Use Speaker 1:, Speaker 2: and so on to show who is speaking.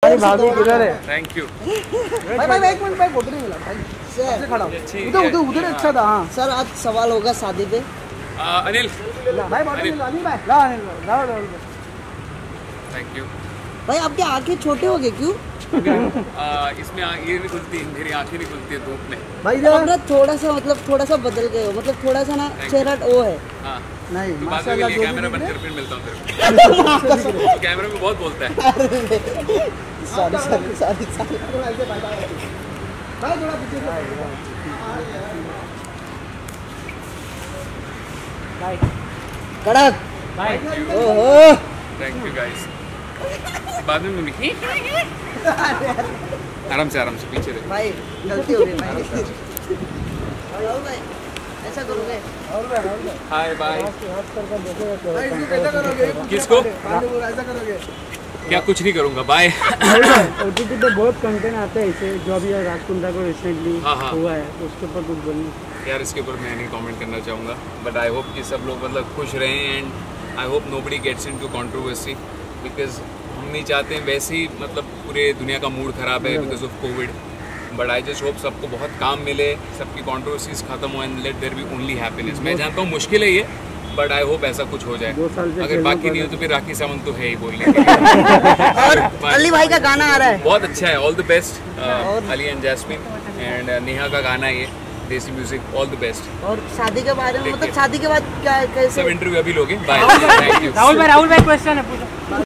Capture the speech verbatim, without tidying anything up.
Speaker 1: भाई भाभी किधर है?
Speaker 2: थैंक यू
Speaker 1: भाई भाई एक मिनट भाई फोटो नहीं मिला भाई सर खड़ा उधर उधर उधर अच्छा था। हाँ
Speaker 3: सर आज सवाल होगा शादी पे।
Speaker 2: अनिल
Speaker 1: भाई अनिल अनिल भाई ला अनिल ला
Speaker 2: थैंक यू
Speaker 3: भाई आपकी आंखें छोटे हो गए क्यों?
Speaker 2: आ, इसमें आ, ये नहीं खुलती, मेरी आंखें नहीं खुलती है धूप में।
Speaker 1: भाई
Speaker 3: आप ना थोड़ा सा मतलब थोड़ा सा बदल गए हो, मतलब थोड़ा सा ना चेहरा वो है।
Speaker 2: हाँ
Speaker 1: नहीं
Speaker 2: तो बाद में
Speaker 1: माशाल्लाह
Speaker 2: ये कैमरा बंद कर फिर मिलता हूँ तेरे को। कैमरा में बहुत बोलता है।
Speaker 3: सॉरी सॉरी सॉरी सॉरी
Speaker 1: भाई थोड़ा पीछे भाई
Speaker 3: कड़क
Speaker 1: भाई
Speaker 3: ओहो
Speaker 2: थैंक यू गाइस। बाद में मिलेंगे। आराम से आराम से पीछे रहे
Speaker 3: भाई गलती हो गई भाई। राहुल भाई ऐसा करोगे?
Speaker 2: Hi bye.
Speaker 1: भाई इसको कैसा करोगे?
Speaker 2: किसको?
Speaker 1: ऐसा करोगे?
Speaker 2: क्या कुछ नहीं करूँगा बाय।
Speaker 4: ओटीटी पे बहुत कंटेंट आता है इसे जो अभी राजकुंडा को रिसेंटली
Speaker 2: हाँ, हाँ।
Speaker 4: हुआ है उसके ऊपर कुछ बोलना।
Speaker 2: यार इसके ऊपर मैं नहीं कमेंट करना चाहूँगा बट आई होप कि सब लोग मतलब खुश रहें and I hope nobody gets into controversy because हम नहीं चाहते हैं वैसे ही मतलब पूरे दुनिया का मूड ख़राब है because of COVID but I just hope सबको बहुत काम मिले, सबकी कंट्रोवर्सीज खत्म हो and let there be only happiness. मैं जानता हूँ मुश्किल है ये बट आई होप ऐसा कुछ हो जाए। अगर बाकी नहीं हो तो फिर राखी सावंत तो है ही बोलने के लिए।
Speaker 3: और अली भाई का गाना आ रहा है
Speaker 2: बहुत अच्छा है। All the best Ali and Jasmin and Neha का गाना है ये देसी म्यूजिक। All the best.
Speaker 3: और शादी के बारे में मतलब शादी के बाद क्या कैसे?
Speaker 2: सब इंटरव्यू अभी लोगे। Bye thank you.
Speaker 4: राहुल भाई राहुल भाई क्वेश्चन है पूछो।